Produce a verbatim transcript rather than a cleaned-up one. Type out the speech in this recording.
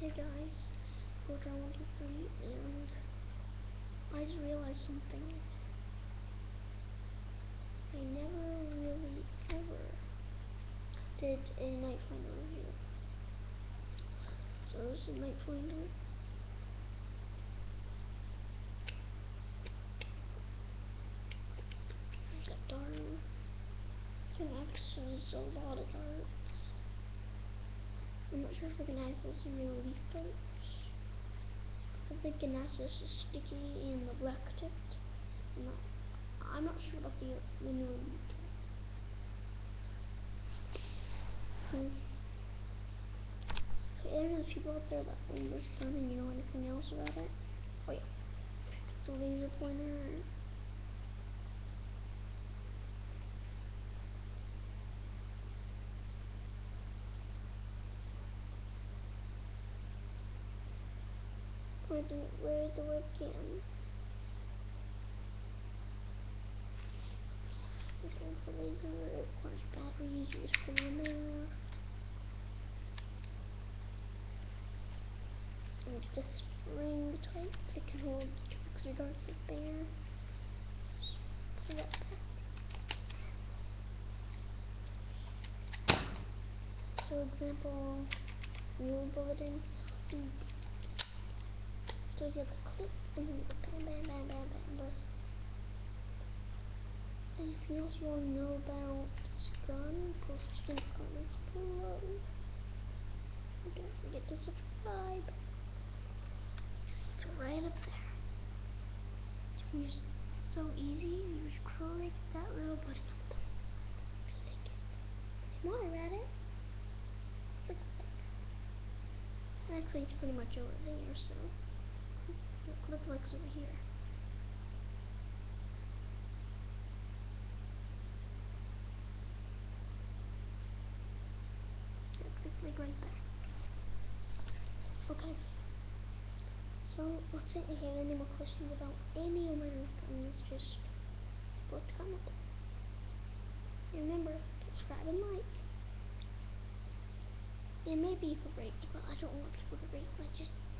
Hey guys, Goldar one two three, and I just realized something. I never really ever did a Night Finder review. So this is Night Finder. I got dark. You can access a lot of dark. I'm not sure if I can access the new leaf darts. I think I can access the sticky and the black tipped. I'm not, I'm not sure about the, the new leaf darts. Hmm. So any of the people out there that own this gun and you know anything else about it? Oh yeah. The laser pointer. Where the, where the webcam? This one's the laser, it requires batteries, you just put it in there. And the spring type, it can hold extra dark like there. Put that back. So example, new bulletin. So you have a clip and then you go bam bam bam bam bam burst. Anything else you want to know about this gun, post it in the comments below. And don't forget to subscribe. It's right up there. You just, it's so easy, you just click that little button on the bottom. Click it. While you're at it, click that. Actually, it's pretty much over there, so click, click likes over here. Click, click right there. Okay. So let's say if you have any more questions about any of my guns, just put a comment. And remember, subscribe and like. And maybe you could rate, but I don't want people to rate, like just